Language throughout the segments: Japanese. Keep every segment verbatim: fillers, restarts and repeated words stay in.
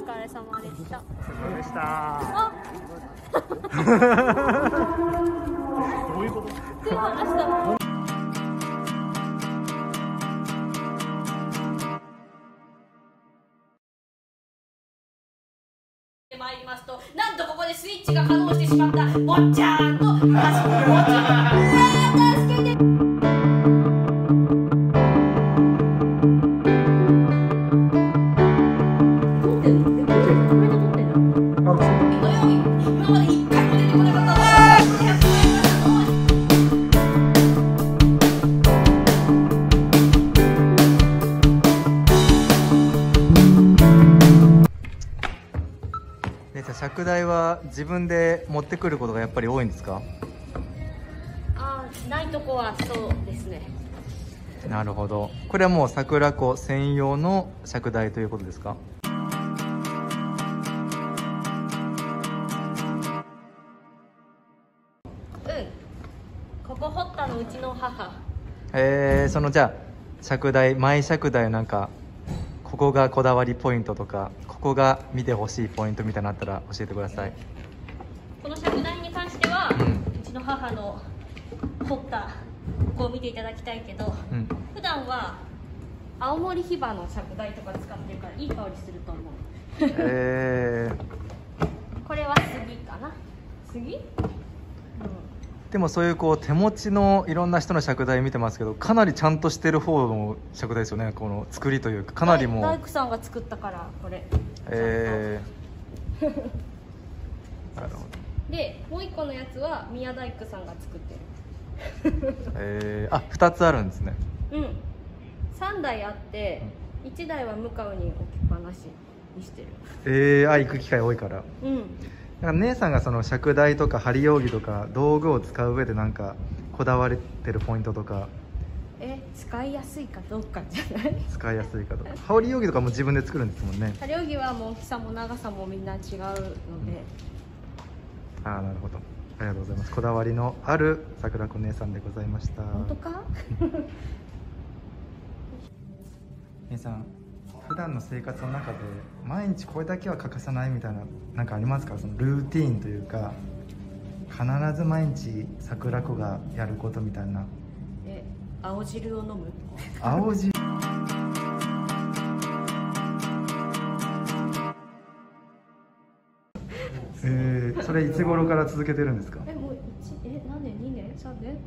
疲れ様でした。 お疲れ様でした。 あどういうこと？ 手を離したの。参りますと、なんとここでスイッチが稼働してしまった。ぼっちゃーんと走ってぼっちゃーん。助けて。撮ってる？これで撮ってる？あ、そう。土曜日、今まで一回も出てこなかった。 尺台は自分で持ってくることがやっぱり多いんですか？ あー、ないとこはそうですね。 なるほど。これはもう桜子専用の尺台ということですか？ うん。ここ掘ったのうちの母。 えー、そのじゃあ尺台、マイ尺台なんかここがこだわりポイントとか、ここが見てほしいポイントみたいなのあったら教えてください。 この尺台に関しては、うん、うちの母の掘ったここを見ていただきたいけど、うん、普段は青森ヒバの尺台とか使ってるからいい香りすると思う。えー、これは杉かな。杉？うん、 でもそういうこう手持ちのいろんな人の尺台見てますけど、かなりちゃんとしてる方の尺台ですよね。この作りというか、かなりもう大工さんが作ったからこれ。 えー、なるほど。 でもう一個のやつは宮大工さんが作ってる。 えー、あ、ふたつあるんですね。 うん、さんだいあって、うん、いちだいは向かうに置きっぱなしにしてる。 えー、あ、行く機会多いから。 うん。 なんか姉さんがその尺台とか張り扇とか道具を使う上でなんかこだわれてるポイントとか。 え、使いやすいかどうかじゃない？ 使いやすいかどうか。張り扇とかも自分で作るんですもんね。 張り扇はもう大きさも長さもみんな違うので、うん、 ああ、なるほど。ありがとうございます。こだわりのある桜子姉さんでございました。 本当か？ 姉さん、普段の生活の中で毎日これだけは欠かさないみたいななんかありますか？そのルーティーンというか、必ず毎日桜子がやることみたいな。 え、青汁を飲む？ 青汁。えー、それいつ頃から続けてるんですか？ え、もういち、え、何年、にねん、さんねん？うん。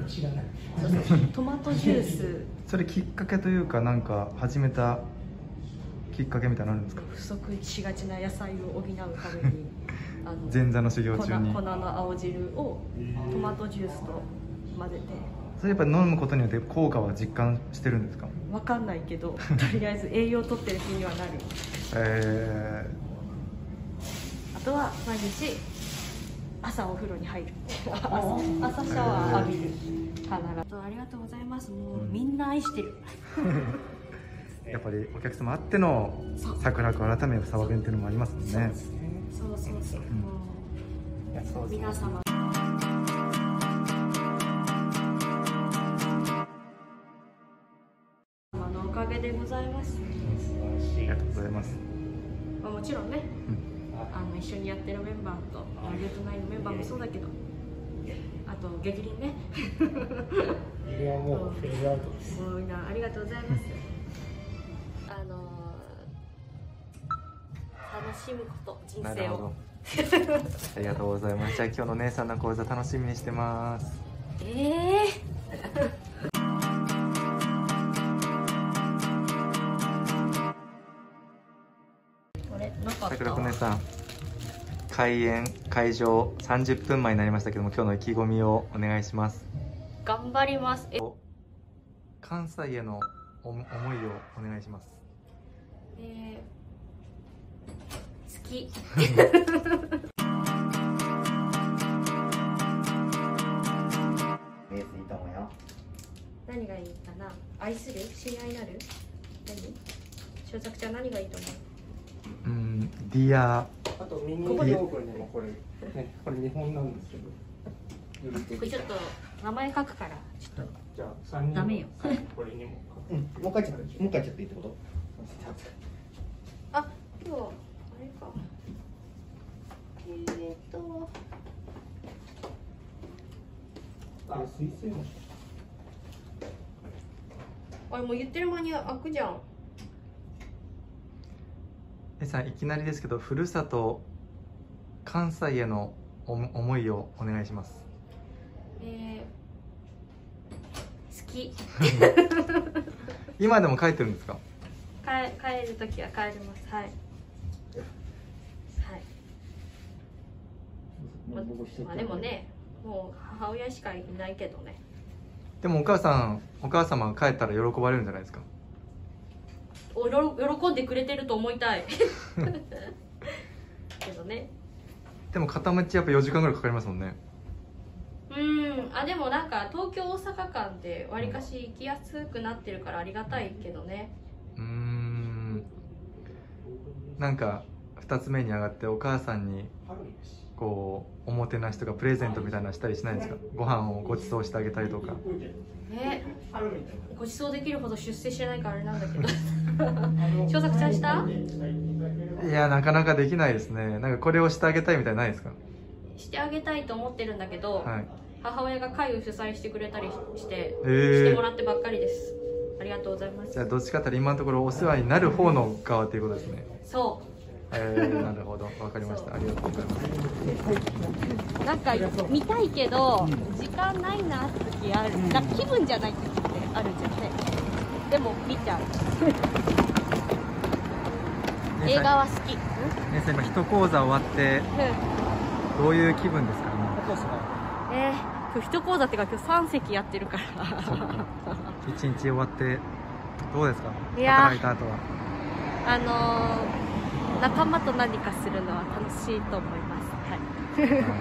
知らない。 トマトジュース。 それきっかけというか、なんか始めたきっかけみたいなのあるんですか？ 不足しがちな野菜を補うためにあの前座の修行中に粉、粉の青汁をトマトジュースと混ぜて。 それやっぱり飲むことによって効果は実感してるんですか？ わかんないけど、とりあえず栄養とってる気にはなる。えー、あとは毎日朝お風呂に入る。朝、朝シャワー浴びる。必ず。ありがとうございます。もうみんな愛してる。 やっぱりお客様あっての桜子改め騒ぐっていうのもありますもんね。 そうそうそう。もう皆様。のおかげでございます。 ありがとうございます。 まあもちろんね、うん、あの一緒にやってるメンバーとラビットナインのメンバーもそうだけど、あと激鱗ね。 激鱗はもうフェードアウトです。 もうみんなありがとうございます。あのー、楽しむこと人生を。 ありがとうございます。じゃあ今日の姉さんの講座楽しみにしてます。 ええー。 桜子姉さん、開演会場さんじゅっぷんまえになりましたけども、今日の意気込みをお願いします。 頑張ります。え、 関西への思いをお願いします。 えー、好き。何がいいかな。愛する、親愛なる。何？小作ちゃん何がいいと思う？ うん、ディア。 あとミニオーブンにもこれ、ね、これ日本なんですけど。 これちょっと名前書くから、ちょっと。 じゃあ三人。 ダメよ。 これにも。 うん、もう一回ちょっと、もう一回ちょっといいってこと？ あ、 とあれかえー、っとあれ水星もあれもう言ってる間に開くじゃん。 えさん、いきなりですけど、ふるさと関西へのお思いをお願いします。 えー、好き今でも帰ってるんですか？ 帰帰るときは帰ります。はい。はい。ままあでもね、もう母親しかいないけどね。 でもお母さん、お母様が帰ったら喜ばれるんじゃないですか？ おろ喜んでくれてると思いたいけどね。 でも片道やっぱよじかんぐらいかかりますもんね。 うん、あでもなんか東京大阪間でわりかし行きやすくなってるからありがたいけどね。 うーん、なんかふたつめに上がってお母さんにこうおもてなしとかプレゼントみたいなのしたりしないですか？ご飯をご馳走してあげたりとか。 えご馳走できるほど出世してないからあれなんだけど翔作ちゃんした？ いや、なかなかできないですね。なんかこれをしてあげたいみたいなのないですか？ してあげたいと思ってるんだけど、 はい、 母親が会を主催してくれたりして、 えー、 してもらってばっかりです。ありがとうございます。 じゃあどっちかっていうと今のところお世話になる方の側ということですね。 そう。 えー、なるほど、わかりました。ありがとうございます。 なんか見たいけど時間ないなって時ある。なんか気分じゃない時ってあるじゃんね。でも見ちゃう。映画は好き。 ねさん、今一講座終わってどういう気分ですかね？ えー、今日一講座っていうか今日さん席やってるから一日終わってどうですか？ いや働いた後は。 あのー、仲間と何かするのは楽しいと思います。はい。なるほど。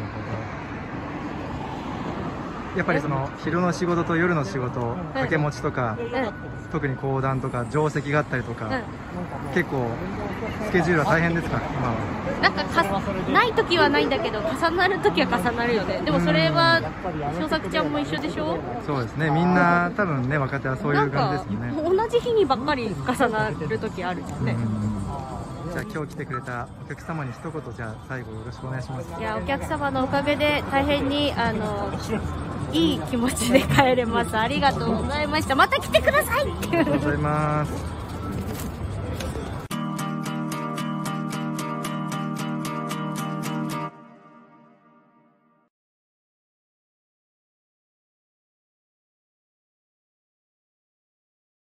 やっぱりその昼の仕事と夜の仕事、掛け持ちとか、うん、特に講談とか定石があったりとか、うん、結構スケジュールは大変ですか？今は。 なんかかない時はないんだけど重なる時は重なるよね。でもそれは翔作ちゃんも一緒でしょ？ そうですね。みんな多分ね、若手はそういう感じですよね。 同じ日にばっかり重なる時あるじゃんね。 じゃあ今日来てくれたお客様に一言じゃあ最後よろしくお願いします。 いや、お客様のおかげで大変にあのいい気持ちで帰れます。ありがとうございました。また来てください。 ありがとうございます。